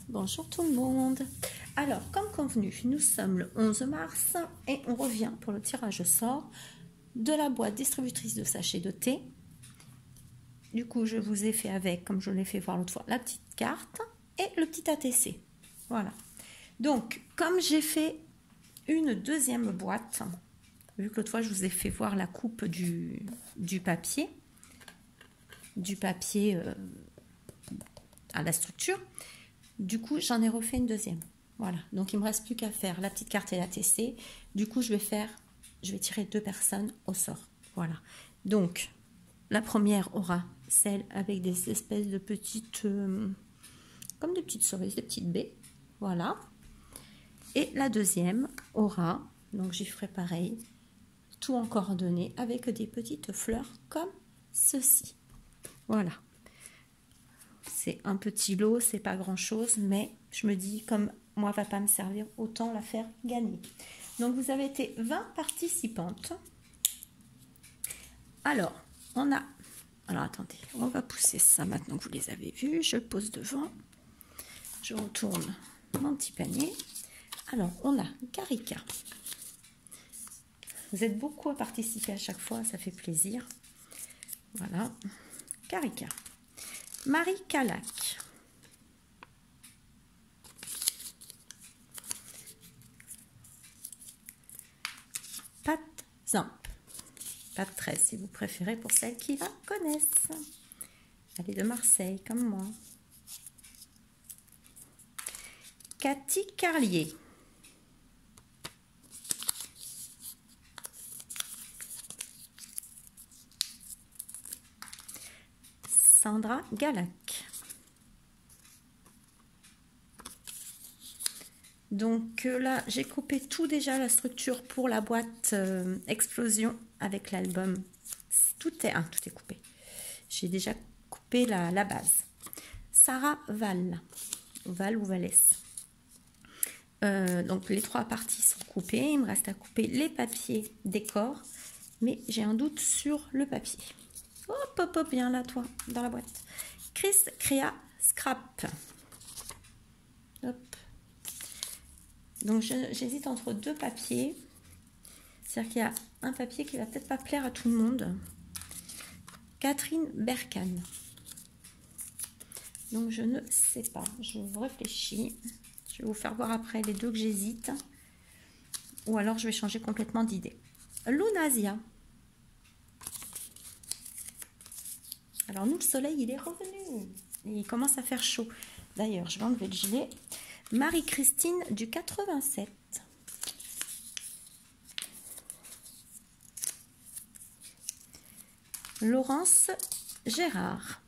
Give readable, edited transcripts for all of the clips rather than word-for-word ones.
Bonjour tout le monde. Alors, comme convenu, nous sommes le 11 mars et on revient pour le tirage au sort de la boîte distributrice de sachets de thé. Du coup, je vous ai fait avec, comme je l'ai fait voir l'autre fois, la petite carte et le petit ATC. Voilà. Donc, comme j'ai fait une deuxième boîte, vu que l'autre fois je vous ai fait voir la coupe du papier, à la structure, du coup j'en ai refait une deuxième. Voilà, donc il me reste plus qu'à faire la petite carte et l'ATC. Du coup je vais tirer 2 personnes au sort. Voilà, donc la première aura celle avec des espèces de petites comme des petites cerises, des petites baies. Voilà, et la deuxième aura, donc j'y ferai pareil, tout en coordonnées avec des petites fleurs comme ceci. Voilà, c'est un petit lot, c'est pas grand chose, mais je me dis comme moi va pas me servir, autant la faire gagner. Donc vous avez été 20 participantes. Alors attendez, on va pousser ça maintenant que vous les avez vus. Je le pose devant, je retourne mon petit panier. Alors on a Karika. Vous êtes beaucoup à participer à chaque fois, ça fait plaisir. Voilà, Karika. Marie Calac. Pat Zamp. Pat 13 si vous préférez pour celles qui la connaissent. Elle est de Marseille comme moi. Cathy Carlier. Sandra Galac. Donc là, j'ai coupé tout déjà, la structure pour la boîte Explosion avec l'album. Tout est coupé. J'ai déjà coupé la base. Sarah Val ou Vallès. Donc les 3 parties sont coupées. Il me reste à couper les papiers décor, mais j'ai un doute sur le papier. Hop, bien là, toi, dans la boîte. Chris Créa Scrap. Hop. Donc j'hésite entre 2 papiers. C'est-à-dire qu'il y a un papier qui va peut-être pas plaire à tout le monde. Catherine Berkane. Donc je ne sais pas. Je réfléchis. Je vais vous faire voir après les 2 que j'hésite. Ou alors je vais changer complètement d'idée. Lunasia. Alors nous, le soleil, il est revenu. Et il commence à faire chaud. D'ailleurs, je vais enlever le gilet. Marie-Christine du 87. Laurence Gérard.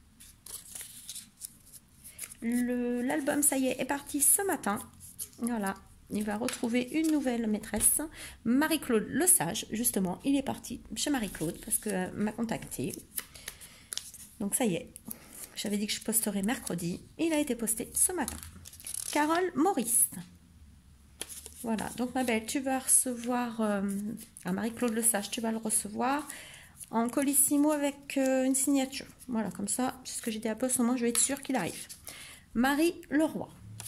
L'album, ça y est parti ce matin. Voilà, il va retrouver une nouvelle maîtresse. Marie-Claude Le Sage, justement, il est parti chez Marie-Claude parce qu'elle m'a contacté. Donc ça y est, j'avais dit que je posterai mercredi. Il a été posté ce matin. Carole Maurice. Voilà, donc ma belle, tu vas recevoir, à Marie-Claude Le Sage, tu vas le recevoir en colissimo avec une signature. Voilà, comme ça, c'est ce que j'ai dit à Poste, au moins je vais être sûre qu'il arrive. Marie Leroy.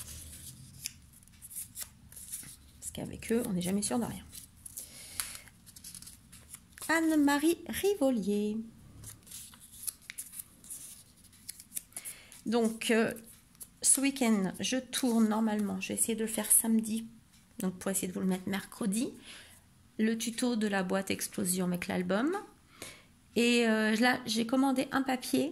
Parce qu'avec eux, on n'est jamais sûr de rien. Anne-Marie Rivolier. Donc, ce week-end, je tourne normalement. Je vais essayer de le faire samedi. Donc, pour essayer de vous le mettre mercredi. Le tuto de la boîte Explosion avec l'album. Et là, j'ai commandé un papier.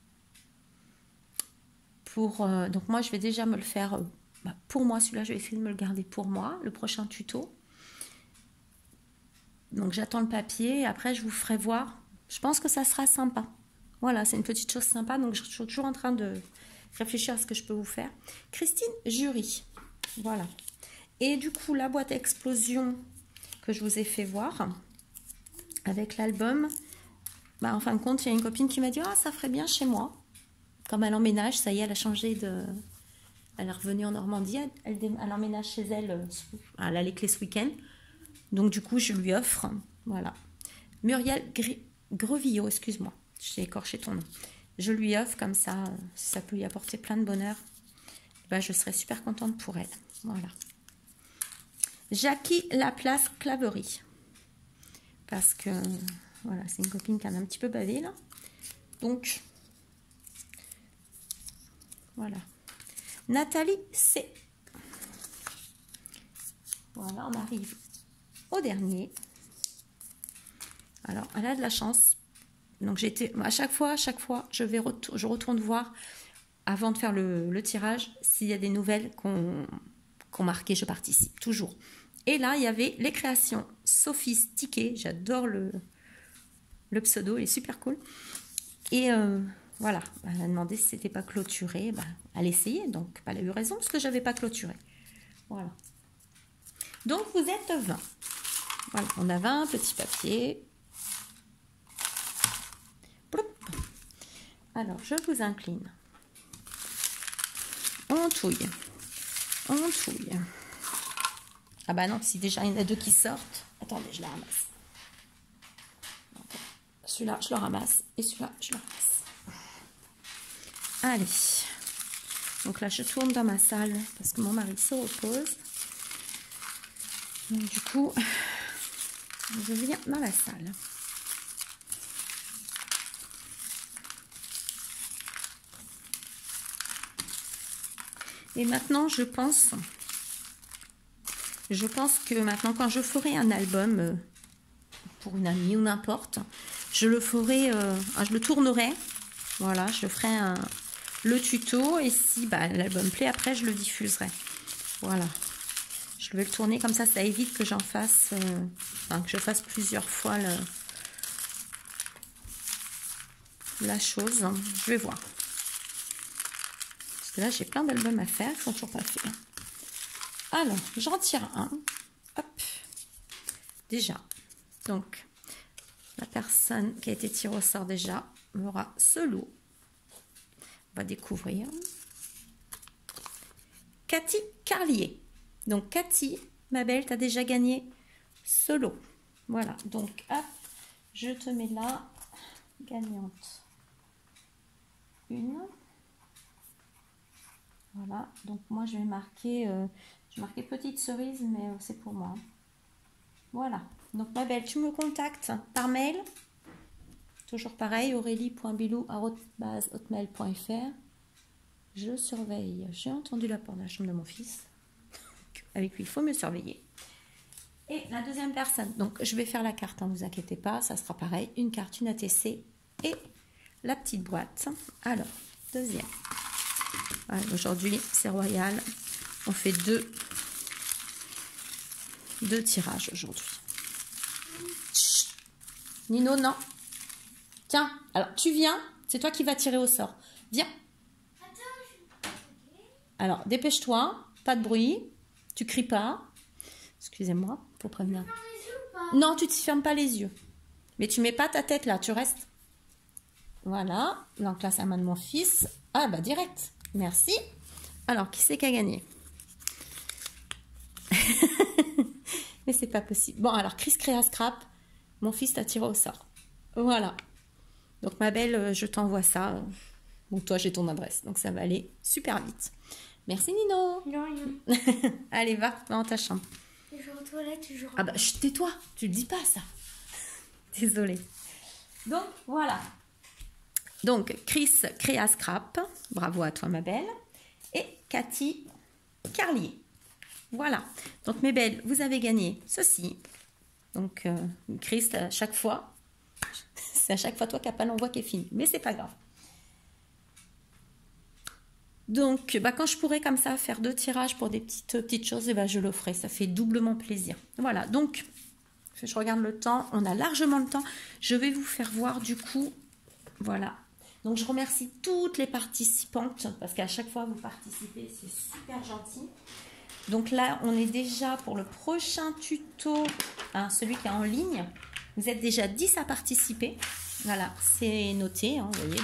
Donc, moi, je vais déjà me le faire pour moi. Celui-là, je vais essayer de me le garder pour moi. Le prochain tuto. Donc, j'attends le papier. Et après, je vous ferai voir. Je pense que ça sera sympa. Voilà, c'est une petite chose sympa. Donc, je suis toujours en train de réfléchir à ce que je peux vous faire. Christine Jury. Voilà. Et du coup, la boîte Explosion que je vous ai fait voir avec l'album, en fin de compte, il y a une copine qui m'a dit « Ah, ça ferait bien chez moi ». Comme elle emménage, ça y est, elle a changé de... Elle est revenue en Normandie, elle emménage chez elle, elle a les clés ce week-end. Donc, du coup, je lui offre, voilà. Muriel Grevillot, excuse-moi. J'ai écorché ton nom. Je lui offre comme ça, ça peut lui apporter plein de bonheur. ben, je serais super contente pour elle. Voilà. Jackie Laplace Claverie. Parce que, voilà, c'est une copine qui en a un petit peu bavé, là. Donc, voilà. Nathalie C. Voilà, on arrive au dernier. Alors, elle a de la chance. Donc, j'étais à chaque fois, je retourne voir avant de faire le tirage s'il y a des nouvelles qu'on marqué, je participe toujours. Et là, il y avait les créations sophistiquées. J'adore le pseudo, il est super cool. Et voilà, elle a demandé si c'était pas clôturé. Ben, elle essayait, donc elle a eu raison parce que j'avais pas clôturé. Voilà. Donc vous êtes 20. Voilà, on a 20 petits papiers. Ploup. Alors, je vous incline. On touille. On touille. Ah bah non, si déjà il y en a 2 qui sortent. Attendez, je la ramasse. Celui-là, je le ramasse. Et celui-là, je le ramasse. Allez. Donc là, je tourne dans ma salle parce que mon mari se repose. Donc du coup, je viens dans la salle. Et maintenant, je pense que maintenant, quand je ferai un album pour une amie ou n'importe, je le ferai, je le tournerai. Voilà, je ferai le tuto et si l'album plaît, après, je le diffuserai. Voilà. Je vais le tourner comme ça, ça évite que j'en fasse, que je fasse plusieurs fois la chose. Je vais voir. Parce que là, j'ai plein d'albums à faire, ils sont toujours pas faits. Alors, j'en tire un. Hop. Déjà. Donc, la personne qui a été tirée au sort déjà aura ce lot. On va découvrir. Cathy Carlier. Donc, Cathy, ma belle, tu as déjà gagné ce lot. Voilà. Donc, hop, je te mets là. Gagnante. Une. Voilà. Donc, moi, je vais marquer, petite cerise, mais c'est pour moi. Voilà. Donc, ma belle, tu me contactes par mail. Toujours pareil, aurélie.bilou@hotmail.fr. Je surveille. J'ai entendu la porte de la chambre de mon fils. Avec lui, il faut me surveiller. Et la deuxième personne, donc je vais faire la carte, ne vous inquiétez pas, ça sera pareil, une carte, une ATC et la petite boîte. Alors, deuxième. Voilà, aujourd'hui, c'est royal. On fait deux tirages aujourd'hui. Nino, non. Tiens, alors tu viens, c'est toi qui vas tirer au sort. Viens. Alors, dépêche-toi, pas de bruit. Tu cries pas. Excusez-moi, pour prévenir. Non, tu ne te fermes pas les yeux. Mais tu mets pas ta tête là, tu restes. Voilà. Donc là, c'est la main de mon fils. Ah, bah direct. Merci. Alors, qui c'est qui a gagné? Mais c'est pas possible. Bon, alors, Chris Créa Scrap, mon fils t'a tiré au sort. Voilà. Donc, ma belle, je t'envoie ça. Bon, toi, j'ai ton adresse. Donc, ça va aller super vite. Merci, Nino. Non, rien. Allez, va dans ta chambre. Je vais aux toilettes, je rentre. Ah bah, tais-toi, tu le dis pas, ça. Désolée. Donc, voilà. Donc, Chris Créa Scrap. Bravo à toi, ma belle. Et Cathy Carlier. Voilà. Donc, mes belles, vous avez gagné ceci. Donc, Chris, à chaque fois, c'est à chaque fois toi qui n'as pas l'envoi qui est fini. Mais c'est pas grave. Donc, quand je pourrai comme ça faire 2 tirages pour des petites choses, je le ferai. Ça fait doublement plaisir. Voilà, donc, je regarde le temps. On a largement le temps. Je vais vous faire voir du coup. Voilà. Donc, je remercie toutes les participantes parce qu'à chaque fois, vous participez. C'est super gentil. Donc là, on est déjà pour le prochain tuto, celui qui est en ligne. Vous êtes déjà 10 à participer. Voilà, c'est noté. Vous voyez,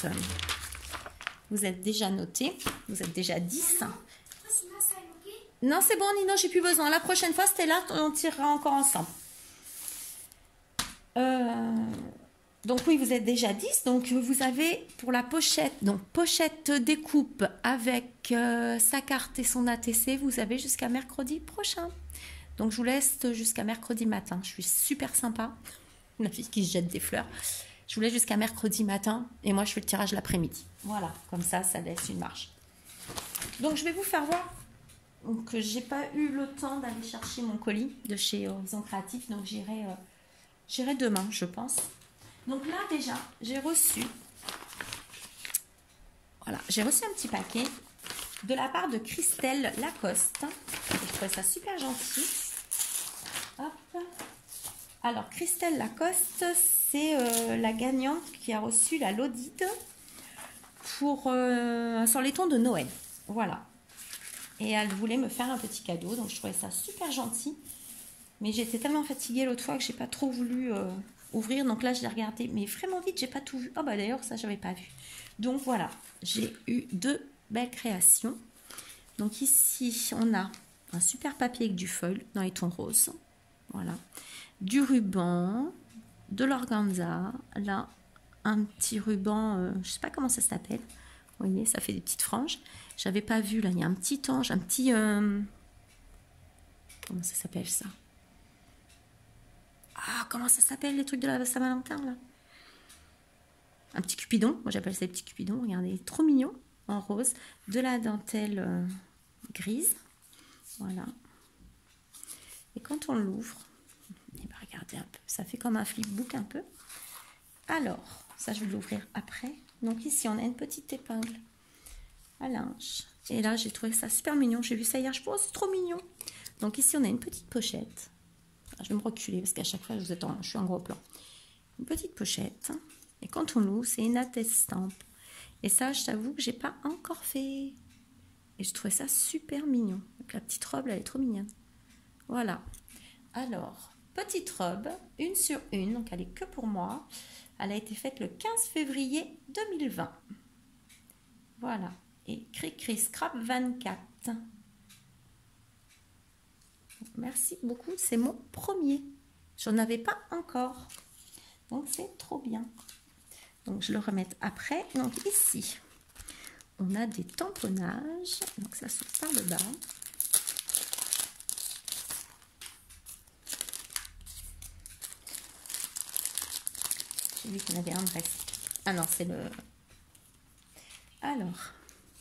vous êtes déjà noté. Vous êtes déjà 10. Non, c'est bon, Nino, j'ai plus besoin. La prochaine fois, c'était là, on tirera encore ensemble. Donc oui, vous êtes déjà 10. Donc vous avez pour la pochette, donc pochette découpe avec sa carte et son ATC, vous avez jusqu'à mercredi prochain. Donc je vous laisse jusqu'à mercredi matin. Je suis super sympa. La fille qui se jette des fleurs. Je vous laisse jusqu'à mercredi matin et moi je fais le tirage l'après-midi. Voilà, comme ça laisse une marge. Donc je vais vous faire voir que j'ai pas eu le temps d'aller chercher mon colis de chez Horizon Créatif. Donc j'irai demain, je pense. Donc là déjà, j'ai reçu un petit paquet de la part de Christelle Lacoste. Je trouvais ça super gentil. Hop. Alors Christelle Lacoste, c'est la gagnante qui a reçu la Lodide pour sur les tons de Noël. Voilà. Et elle voulait me faire un petit cadeau, donc je trouvais ça super gentil. Mais j'étais tellement fatiguée l'autre fois que j'ai pas trop voulu ouvrir. Donc là, je l'ai regardé, mais vraiment vite, j'ai pas tout vu. Oh bah d'ailleurs, ça, j'avais pas vu. Donc voilà, j'ai eu 2 belles créations. Donc ici, on a un super papier avec du foil dans les tons roses. Voilà. Du ruban, de l'organza. Là, un petit ruban, je sais pas comment ça s'appelle. Vous voyez, ça fait des petites franges. J'avais pas vu, là, il y a un petit ange, un petit... comment ça s'appelle ça? Ah, comment ça s'appelle les trucs de la Saint-Valentin, là? Un petit cupidon, moi j'appelle ça des petits cupidons, regardez, trop mignon, en rose. De la dentelle grise, voilà. Et quand on l'ouvre, eh ben, regardez un peu, ça fait comme un flipbook un peu. Alors, ça je vais l'ouvrir après. Donc ici, on a une petite épingle à linge. Et là, j'ai trouvé ça super mignon. J'ai vu ça hier, je pense, c'est trop mignon. Donc ici, on a une petite pochette. Alors, je vais me reculer parce qu'à chaque fois, je suis en gros plan. Une petite pochette. Et quand on l'ouvre, c'est une attestampe. Et ça, je t'avoue que j'ai pas encore fait. Et je trouvais ça super mignon. Donc, la petite robe, elle est trop mignonne. Voilà. Alors, petite robe, 1 sur 1. Donc, elle est que pour moi. Elle a été faite le 15 février 2020. Voilà. Et Cricri Scrap 24. Merci beaucoup. C'est mon premier. J'en avais pas encore. Donc, c'est trop bien. Donc, je le remets après. Donc, ici, on a des tamponnages. Donc, ça sort par le bas. J'ai vu qu'il y en avait un de reste. Ah non, c'est le... Alors,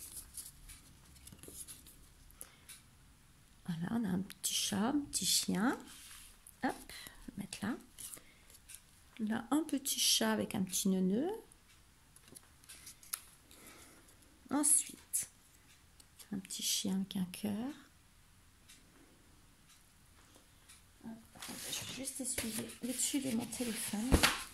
voilà, on a un petit chat, un petit chien. Hop, je vais mettre là. Là, un petit chat avec un petit neuneu. Ensuite, un petit chien avec un cœur. Je vais juste essuyer le dessus de mon téléphone.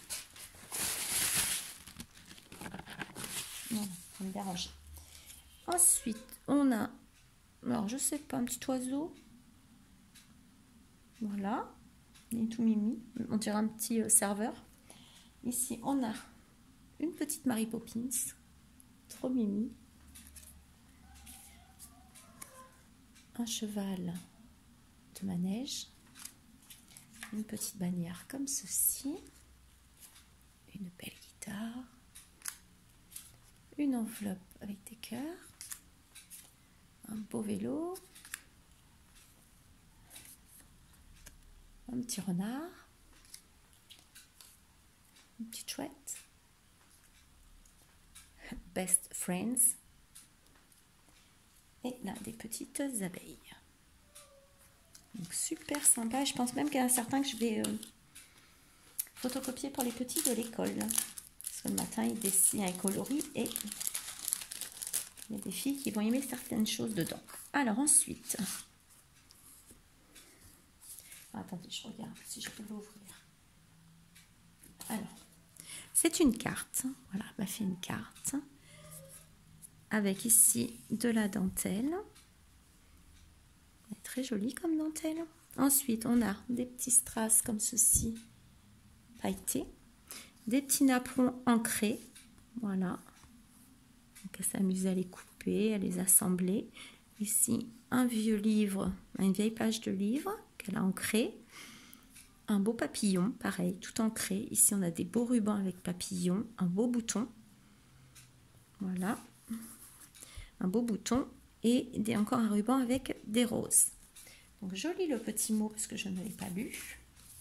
Non, ça me dérange. Ensuite, on a, alors je sais pas, un petit oiseau. Voilà, il est tout mimi. On dirait un petit serveur. Ici, on a une petite Mary Poppins. Trop mimi. Un cheval de manège. Une petite bannière comme ceci. Une belle guitare. Une enveloppe avec des cœurs. Un beau vélo. Un petit renard. Une petite chouette. Best Friends. Et là, des petites abeilles. Donc, super sympa. Je pense même qu'il y en a certains que je vais photocopier pour les petits de l'école. Parce que le matin, ils dessinent avec coloris et il y a des filles qui vont aimer certaines choses dedans. Alors, ensuite... Attendez, je regarde si je peux l'ouvrir. Alors, c'est une carte. Voilà, elle m'a fait une carte. Avec ici de la dentelle. Elle est très jolie comme dentelle. Ensuite, on a des petits strass comme ceci, pailletés. Des petits napperons ancrés. Voilà. Donc, elle s'amuse à les couper, à les assembler. Ici, un vieux livre, une vieille page de livre qu'elle a ancrée. un beau papillon, pareil, tout ancré. Ici, on a des beaux rubans avec papillon, un beau bouton. Voilà. Un beau bouton et encore un ruban avec des roses. Donc, je lis le petit mot parce que je ne l'ai pas lu.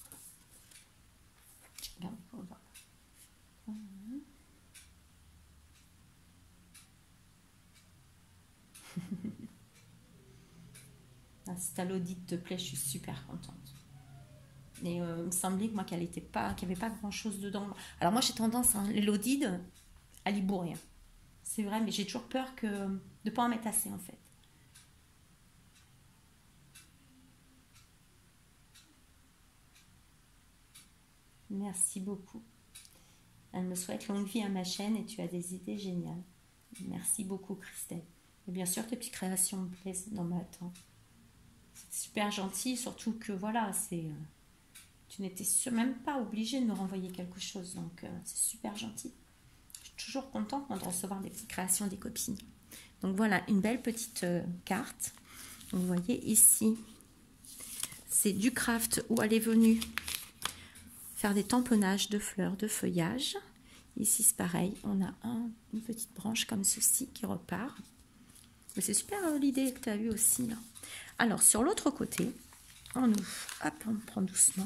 Si ta l'audit te plaît, je suis super contente. Et il me semblait que moi qu'il n'y avait pas grand chose dedans. Alors moi j'ai tendance, hein, l'audit à l'y bourrer. C'est vrai, mais j'ai toujours peur de ne pas en mettre assez en fait. Merci beaucoup. Elle me souhaite longue vie à ma chaîne et tu as des idées géniales. Merci beaucoup Christelle. Et bien sûr tes petites créations me plaisent. Non mais attends. C'est super gentil, surtout que voilà, tu n'étais même pas obligée de me renvoyer quelque chose. Donc c'est super gentil. Je suis toujours contente de recevoir des petites créations des copines. Donc voilà, une belle petite carte. Donc, vous voyez ici, c'est du craft où elle est venue faire des tamponnages de fleurs, de feuillage. Ici, c'est pareil. On a une petite branche comme ceci qui repart. Mais c'est super l'idée que tu as eue aussi. Là. Alors, sur l'autre côté, on ouvre. Hop, on prend doucement.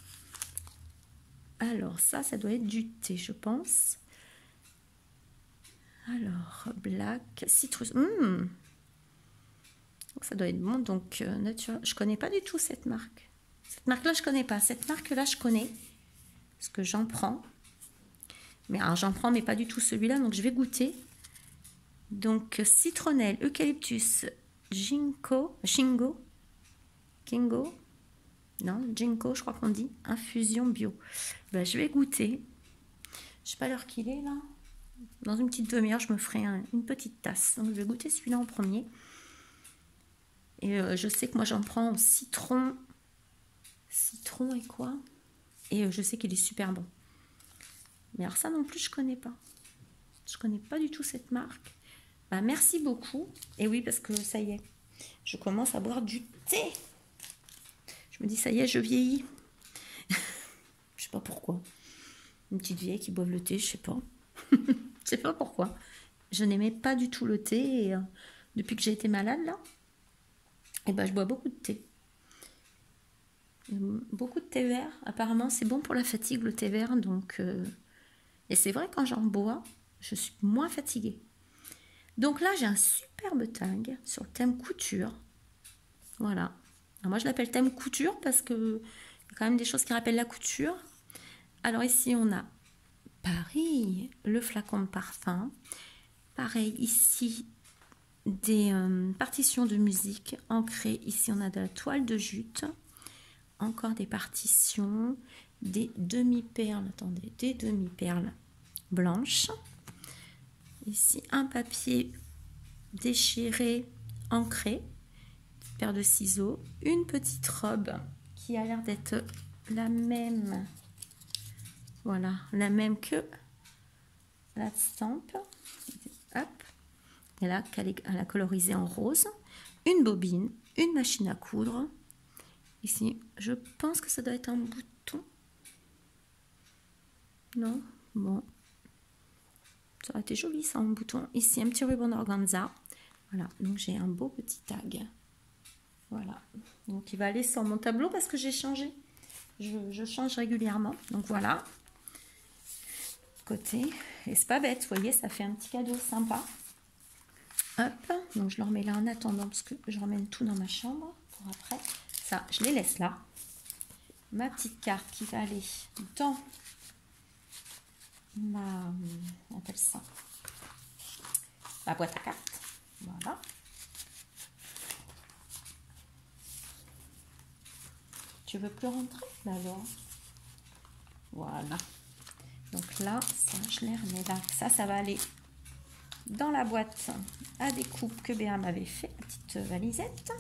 Alors, ça doit être du thé, je pense. Alors, black, citrus. Ça doit être bon. Donc, naturel. Je connais pas du tout cette marque. Cette marque-là, je connais pas. Cette marque-là, je connais. Parce que j'en prends. Mais alors, j'en prends, mais pas du tout celui-là. Donc, je vais goûter. Donc, citronnelle, eucalyptus, ginkgo, non, ginkgo, je crois qu'on dit, infusion bio. Ben, je vais goûter. Je sais pas l'heure qu'il est là. Dans une petite demi-heure, je me ferai une petite tasse. Donc, je vais goûter celui-là en premier. Et je sais que moi, j'en prends au citron. Citron et quoi? Et je sais qu'il est super bon. Mais alors ça non plus, je connais pas. Je connais pas du tout cette marque. Bah, merci beaucoup. Et oui, parce que ça y est, je commence à boire du thé. Je me dis, ça y est, je vieillis. Je sais pas pourquoi. Une petite vieille qui boive le thé, je sais pas. Je sais pas pourquoi. Je n'aimais pas du tout le thé. Et depuis que j'ai été malade, là, et ben, je bois beaucoup de thé. Beaucoup de thé vert. Apparemment, c'est bon pour la fatigue, le thé vert. Donc, et c'est vrai, quand j'en bois, je suis moins fatiguée. Donc là, j'ai un superbe tag sur le thème couture. Voilà. Alors moi, je l'appelle thème couture parce qu'il y a quand même des choses qui rappellent la couture. Alors ici, on a Paris, le flacon de parfum. Pareil, ici, des partitions de musique ancrées. Ici, on a de la toile de jute. Encore des partitions, des demi-perles. Attendez, des demi-perles blanches. Ici, un papier déchiré, ancré, une paire de ciseaux, une petite robe qui a l'air d'être la même, voilà, la même que la stampe. Hop, et là, elle a colorisé en rose, une bobine, une machine à coudre. Ici, je pense que ça doit être un bouton. Non, bon. Ça aurait été joli ça en bouton. Ici, un petit ruban d'organza. Voilà, donc j'ai un beau petit tag. Voilà. Donc il va aller sur mon tableau parce que j'ai changé. Je change régulièrement. Donc voilà. Côté. Et c'est pas bête, vous voyez, ça fait un petit cadeau sympa. Hop. Donc je le remets là en attendant parce que je ramène tout dans ma chambre pour après. Ça, je les laisse là. Ma petite carte qui va aller dans on appelle ça la boîte à cartes. Voilà. Tu veux plus rentrer là alors? Voilà. Donc là, ça, je les remets là. Ça va aller dans la boîte à découpe que Béa m'avait fait, la petite valisette.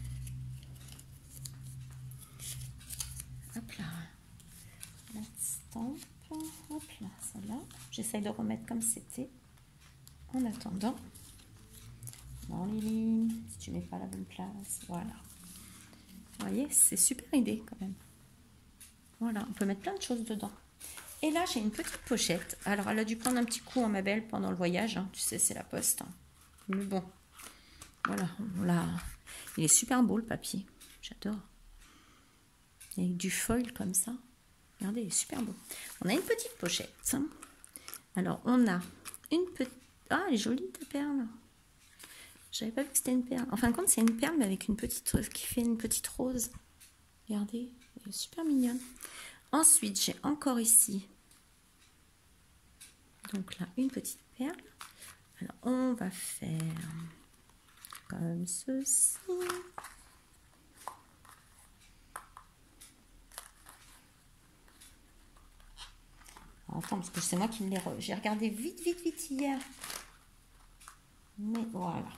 Hop là. La stampe. Hop là, celle-là. J'essaye de remettre comme c'était. En attendant. Non, Lily, si tu mets pas la bonne place. Voilà. Vous voyez, c'est super idée quand même. Voilà, on peut mettre plein de choses dedans. Et là, j'ai une petite pochette. Alors, elle a dû prendre un petit coup, ma belle, pendant le voyage. Hein. Tu sais, c'est la poste. Hein. Mais bon, voilà. Il est super beau, le papier. J'adore. Avec du foil comme ça. Regardez, il est super beau. On a une petite pochette. Alors, on a une petite... Ah, elle est jolie, ta perle. J'avais pas vu que c'était une perle. En fin de compte, c'est une perle, mais avec une petite... qui fait une petite rose. Regardez, elle est super mignonne. Ensuite, j'ai encore ici, donc là, une petite perle. Alors, on va faire comme ceci. Alors, attends, parce que c'est moi qui l'ai... J'ai regardé vite hier. Mais voilà.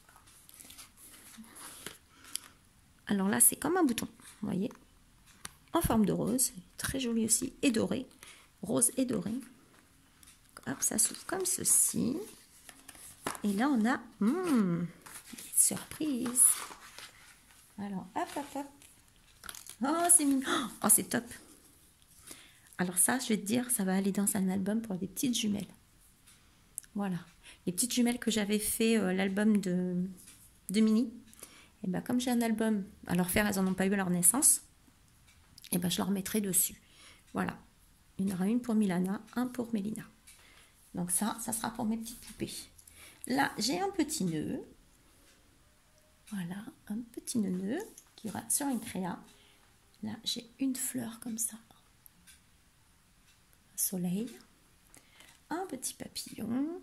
Alors là, c'est comme un bouton, vous voyez, en forme de rose, très joli aussi, et doré, rose et doré. Hop, ça s'ouvre comme ceci. Et là, on a surprise. Alors, hop. Oh, c'est mignon. Oh, c'est top. Alors ça, je vais te dire, ça va aller dans un album pour des petites jumelles. Voilà. Les petites jumelles que j'avais fait, l'album de Mini. Et bien, comme j'ai un album à leur faire, elles n'en ont pas eu à leur naissance. Et ben, je leur mettrai dessus. Voilà. Il y en aura une pour Milana, un pour Mélina. Donc ça sera pour mes petites poupées. Là, j'ai un petit nœud. Voilà, un petit nœud qui va sur une créa. Là, j'ai une fleur comme ça. Un soleil. Un petit papillon.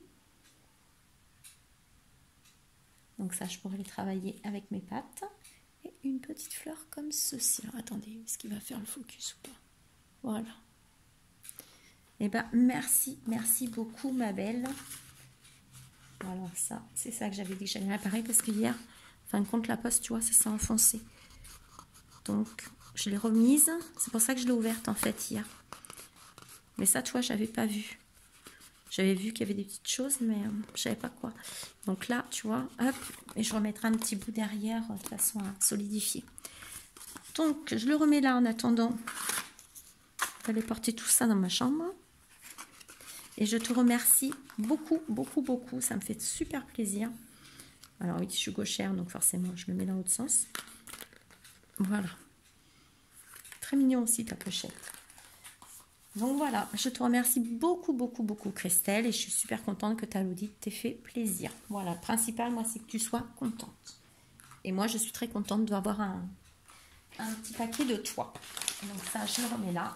Donc ça, je pourrais les travailler avec mes pattes. Et une petite fleur comme ceci. Alors, attendez, est-ce qu'il va faire le focus ou pas? Voilà. Eh bien, merci beaucoup, ma belle. Voilà, ça, c'est ça que j'avais dit que j'allais réparer parce que hier, en fin de compte, la poste, tu vois, ça s'est enfoncé. Donc, je l'ai remise. C'est pour ça que je l'ai ouverte, en fait, hier. Mais ça, tu vois, j'avais pas vu. J'avais vu qu'il y avait des petites choses, mais je savais pas quoi. Donc là, tu vois, hop, et je remettrai un petit bout derrière de façon à solidifier. Donc, je le remets là en attendant d'aller porter tout ça dans ma chambre. Et je te remercie beaucoup. Ça me fait super plaisir. Alors oui, je suis gauchère, donc forcément, je le mets dans l'autre sens. Voilà. Très mignon aussi ta pochette. Donc voilà, je te remercie beaucoup, Christelle. Et je suis super contente que ta l'audit t'ait fait plaisir. Voilà, le principal, moi, c'est que tu sois contente. Et moi, je suis très contente d'avoir un petit paquet de toi. Donc ça, je le remets là.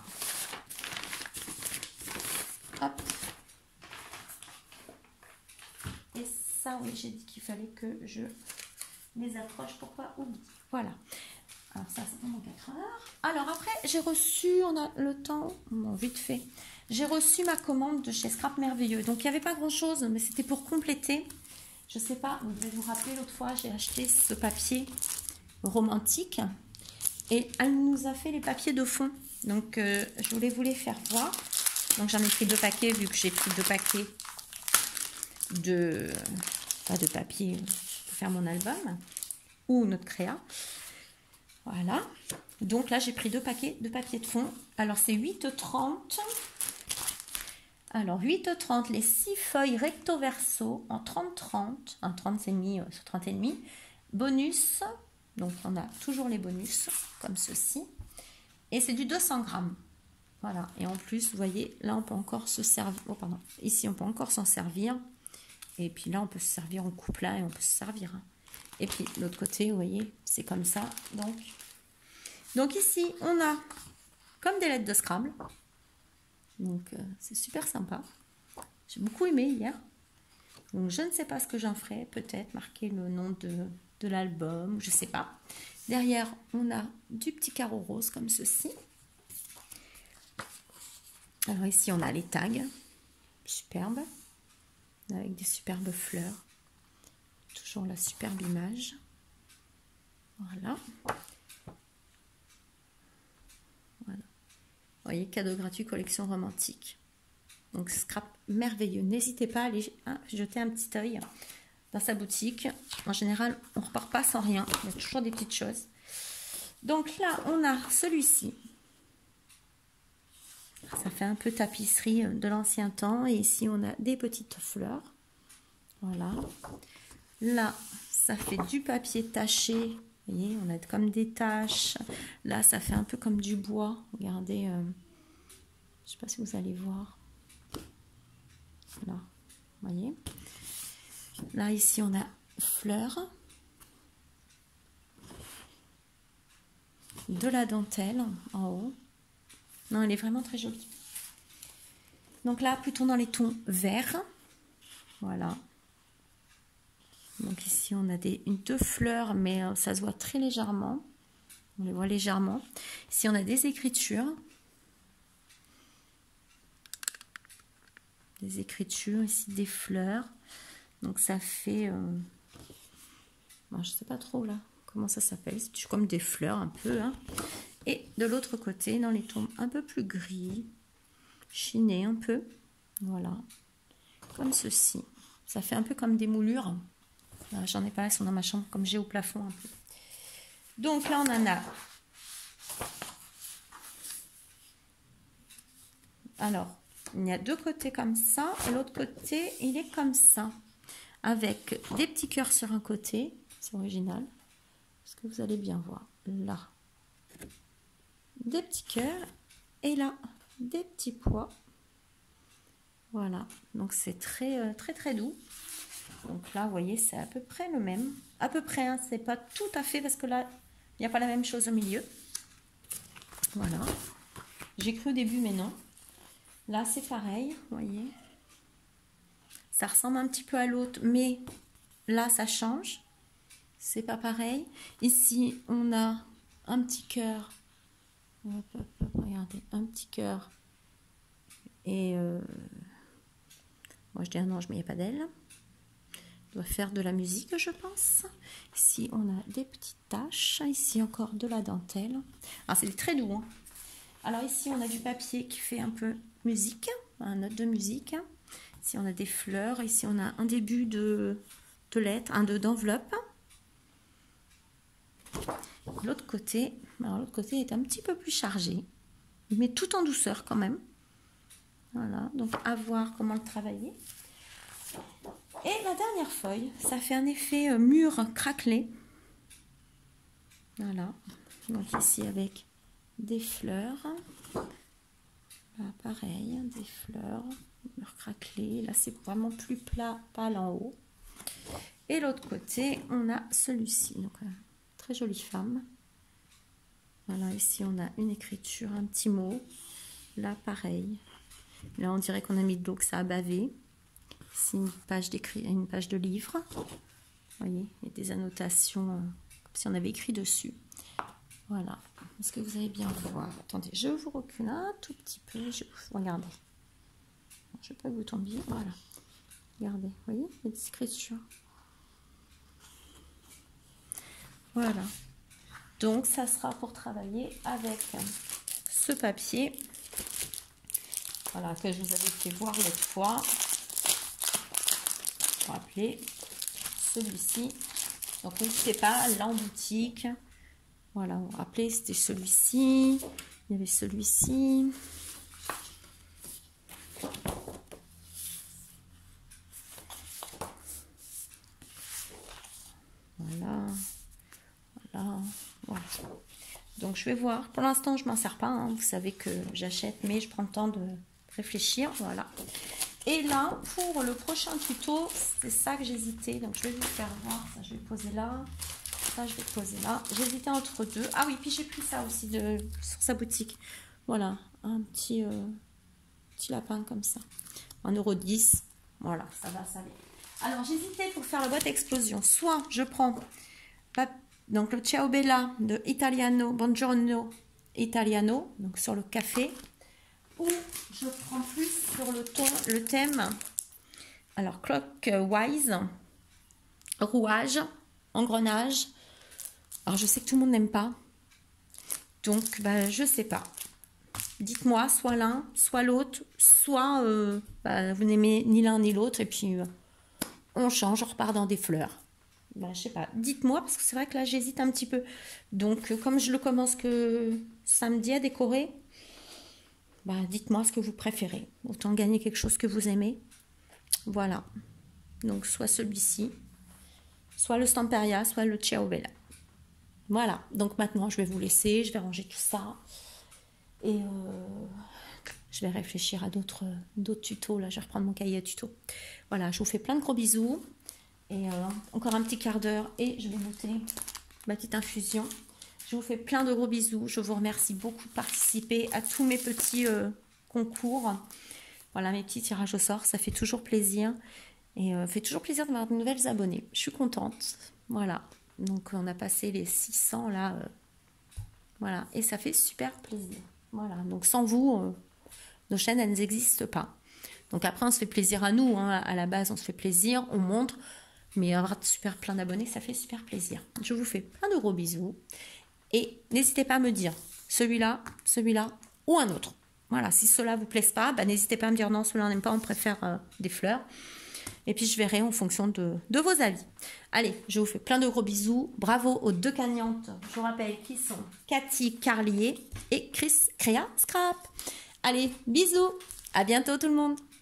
Hop. Et ça, oui, j'ai dit qu'il fallait que je les accroche pour pas oublier. Voilà. Alors ça, c'est pendant 4 heures. Alors après, j'ai reçu, on a le temps, bon, vite fait. J'ai reçu ma commande de chez Scrap Merveilleux. Donc il n'y avait pas grand-chose, mais c'était pour compléter. Je sais pas, vous devez vous rappeler, l'autre fois, j'ai acheté ce papier romantique. Et elle nous a fait les papiers de fond. Donc je voulais vous les faire voir. Donc j'en ai pris 2 paquets, vu que j'ai pris 2 paquets de papier pour faire mon album ou notre créa. Voilà. Donc là, j'ai pris 2 paquets de papier de fond. Alors c'est 8,30. Alors 8,30 les 6 feuilles recto verso en 30-30. En 30 c'est mis sur 30,5. Bonus. Donc on a toujours les bonus comme ceci. Et c'est du 200 grammes. Voilà. Et en plus, vous voyez, là on peut encore se servir. Oh pardon. Ici on peut encore s'en servir. Et puis là, on peut se servir en coupe-là et on peut se servir. Hein. Et puis, l'autre côté, vous voyez, c'est comme ça. Donc ici, on a comme des lettres de Scrabble. Donc, c'est super sympa. J'ai beaucoup aimé hier. Donc, je ne sais pas ce que j'en ferai. Peut-être marquer le nom de l'album. Je ne sais pas. Derrière, on a du petit carreau rose comme ceci. Alors ici, on a les tags. Superbe. Avec des superbes fleurs. Toujours la superbe image. Voilà. Voilà. Vous voyez, cadeau gratuit, collection romantique. Donc, Scrap Merveilleux. N'hésitez pas à aller jeter un petit œil dans sa boutique. En général, on ne repart pas sans rien. Il y a toujours des petites choses. Donc là, on a celui-ci. Ça fait un peu tapisserie de l'ancien temps. Et ici, on a des petites fleurs. Voilà. Là, ça fait du papier taché. Vous voyez, on a comme des taches. Là, ça fait un peu comme du bois. Regardez. Je ne sais pas si vous allez voir. Là, vous voyez. Là, ici, on a fleurs. De la dentelle en haut. Non, elle est vraiment très jolie. Donc là, plutôt dans les tons verts. Voilà. Donc ici, on a deux fleurs, mais ça se voit très légèrement. On les voit légèrement. Ici, on a des écritures. Des écritures, ici des fleurs. Donc ça fait... bon, je ne sais pas trop là comment ça s'appelle. C'est comme des fleurs un peu. Hein. Et de l'autre côté, dans les tons un peu plus gris, chinés un peu. Voilà. Comme ceci. Ça fait un peu comme des moulures. J'en ai pas, elles sont dans ma chambre, comme j'ai au plafond un peu. Donc là, on en a. Alors, il y a deux côtés comme ça, et l'autre côté, il est comme ça. Avec des petits cœurs sur un côté, c'est original. Est-ce que vous allez bien voir? Là, des petits cœurs, et là, des petits pois. Voilà, donc c'est très, très doux. Donc là, vous voyez, c'est à peu près le même. À peu près, hein, c'est pas tout à fait, parce que là, il n'y a pas la même chose au milieu. Voilà. J'ai cru au début, mais non. Là, c'est pareil, vous voyez. Ça ressemble un petit peu à l'autre, mais là, ça change. C'est pas pareil. Ici, on a un petit cœur. Regardez, un petit cœur. Et moi, je dis un ange, mais il n'y a pas d'aile. Doit faire de la musique, je pense. Ici, on a des petites taches. Ici, encore de la dentelle. Alors, c'est très doux. Hein. Alors, ici, on a du papier qui fait un peu musique, un note de musique. Ici, on a des fleurs. Ici, on a un début de lettres, d'enveloppe. L'autre côté, alors l'autre côté est un petit peu plus chargé, mais tout en douceur quand même. Voilà, donc à voir comment le travailler. Et la dernière feuille, ça fait un effet mûr craquelé. Voilà, donc ici avec des fleurs. Là, pareil, des fleurs, mûr craquelé. Là, c'est vraiment plus plat, pâle en haut. Et l'autre côté, on a celui-ci. Donc, très jolie femme. Voilà, ici, on a une écriture, un petit mot. Là, pareil. Là, on dirait qu'on a mis de l'eau, que ça a bavé. Ici, une page de livre. Vous voyez, il y a des annotations comme si on avait écrit dessus. Voilà. Est-ce que vous allez bien voir? Attendez, je vous recule un tout petit peu. Regardez. Je ne veux pas que vous tombiez. Voilà. Regardez, vous voyez, il y a des écritures. Voilà. Donc, ça sera pour travailler avec ce papier. Voilà, que je vous avais fait voir l'autre fois. Vous vous rappelez, celui-ci. Donc, n'hésitez pas, là en boutique. Voilà, vous vous rappelez, c'était celui-ci. Il y avait celui-ci. Voilà. Voilà. Voilà. Donc, je vais voir. Pour l'instant, je ne m'en sers pas. Hein. Vous savez que j'achète, mais je prends le temps de réfléchir. Voilà. Et là, pour le prochain tuto, c'est ça que j'hésitais. Donc, je vais vous faire voir. Ça, je vais poser là. Ça, je vais poser là. J'hésitais entre deux. Ah oui, puis j'ai pris ça aussi sur sa boutique. Voilà, un petit lapin comme ça. 1,10 €. Voilà, ça va, ça va. Alors, j'hésitais pour faire la boîte explosion. Soit je prends donc le Ciao Bella de Italiano, Buongiorno Italiano, donc sur le café. Ou je prends plus sur le thème, alors clockwise, rouage, engrenage. Alors je sais que tout le monde n'aime pas, donc bah, je sais pas. Dites-moi, soit l'un, soit l'autre, soit vous n'aimez ni l'un ni l'autre, et puis on change, on repart dans des fleurs. Ben, je sais pas, dites-moi, parce que c'est vrai que là j'hésite un petit peu. Donc comme je le commence que samedi à décorer, bah, dites-moi ce que vous préférez. Autant gagner quelque chose que vous aimez. Voilà. Donc, soit celui-ci, soit le Stamperia, soit le Ciao Bella. Voilà. Donc, maintenant, je vais vous laisser. Je vais ranger tout ça. Et je vais réfléchir à d'autres tutos. Là, je vais reprendre mon cahier à tutos. Voilà. Je vous fais plein de gros bisous. Et encore un petit quart d'heure. Et je vais goûter ma petite infusion. Je vous fais plein de gros bisous. Je vous remercie beaucoup de participer à tous mes petits concours. Voilà, mes petits tirages au sort. Ça fait toujours plaisir. Et fait toujours plaisir d'avoir de nouvelles abonnées. Je suis contente. Voilà. Donc, on a passé les 600 là. Voilà. Et ça fait super plaisir. Voilà. Donc, sans vous, nos chaînes, elles n'existent pas. Donc, après, on se fait plaisir à nous. Hein. À la base, on se fait plaisir. On montre. Mais avoir super plein d'abonnés, ça fait super plaisir. Je vous fais plein de gros bisous. Et n'hésitez pas à me dire celui-là ou un autre. Voilà, si cela ne vous plaise pas, bah, n'hésitez pas à me dire non, celui-là on n'aime pas, on préfère des fleurs. Et puis je verrai en fonction de vos avis. Allez, je vous fais plein de gros bisous. Bravo aux 2 gagnantes, je vous rappelle, qui sont Cathy Carlier et Chris Créa Scrap. Allez, bisous, à bientôt tout le monde.